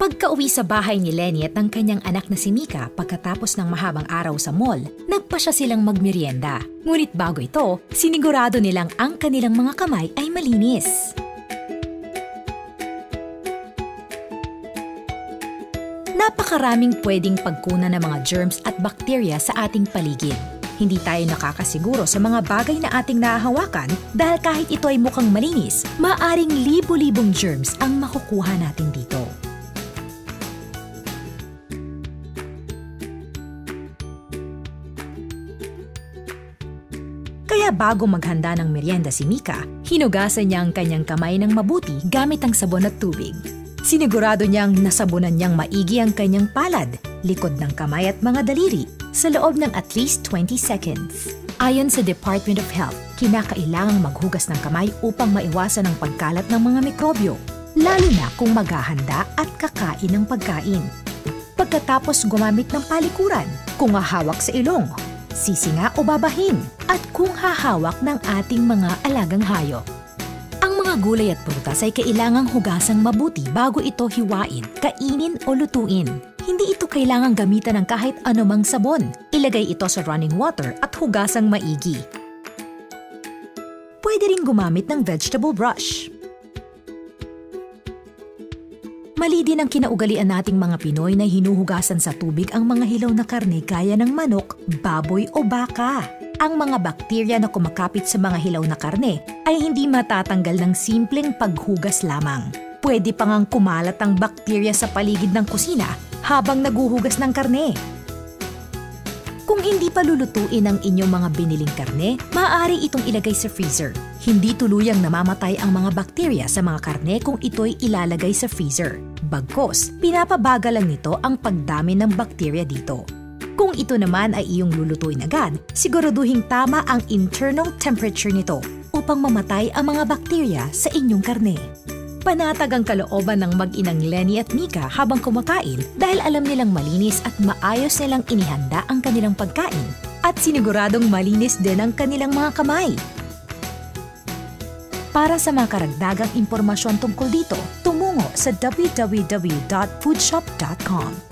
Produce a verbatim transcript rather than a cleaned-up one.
Pagka-uwi sa bahay ni Lenny at ng kanyang anak na si Mika pagkatapos ng mahabang araw sa mall, nagpasya silang magmerienda. Ngunit bago ito, sinigurado nilang ang kanilang mga kamay ay malinis. Napakaraming pwedeng pagkunan ng mga germs at bakterya sa ating paligid. Hindi tayo nakakasiguro sa mga bagay na ating nahahawakan dahil kahit ito ay mukhang malinis, maaring libo-libong germs ang makukuha natin dito. Kaya bago maghanda ng merienda si Mika, hinugasan niya ang kanyang kamay ng mabuti gamit ang sabon at tubig. Sinigurado niyang nasabunan niyang maigi ang kanyang palad, likod ng kamay at mga daliri sa loob ng at least twenty seconds. Ayon sa Department of Health, kinakailangang maghugas ng kamay upang maiwasan ang pagkalat ng mga mikrobyo, lalo na kung maghahanda at kakain ng pagkain. Pagkatapos gumamit ng palikuran, kung hahawak sa ilong, sisinga o babahin, at kung hahawak ng ating mga alagang hayop. Ang mga gulay at prutas ay kailangang hugasang mabuti bago ito hiwain, kainin o lutuin. Hindi ito kailangang gamitan ng kahit anumang sabon. Ilagay ito sa running water at hugasang maigi. Pwede rin gumamit ng vegetable brush. Mali din ang kinaugalian nating mga Pinoy na hinuhugasan sa tubig ang mga hilaw na karne gaya ng manok, baboy o baka. Ang mga bakterya na kumakapit sa mga hilaw na karne ay hindi matatanggal ng simpleng paghugas lamang. Pwede pa ngang kumalat ang bakterya sa paligid ng kusina habang naguhugas ng karne. Kung hindi pa lulutuin ang inyong mga biniling karne, maaari itong ilagay sa freezer. Hindi tuluyang namamatay ang mga bakterya sa mga karne kung ito'y ilalagay sa freezer. Bagkus, pinapabagal lang nito ang pagdami ng bakterya dito. Kung ito naman ay iyong lulutuin agad, siguraduhing tama ang internal temperature nito upang mamatay ang mga bakterya sa inyong karne. Panatag ang kalooban ng mag-inang Lenny at Mika habang kumakain dahil alam nilang malinis at maayos nilang inihanda ang kanilang pagkain at siniguradong malinis din ang kanilang mga kamay. Para sa mga karagdagang impormasyon tungkol dito, tumungo sa w w w dot foodshop dot com.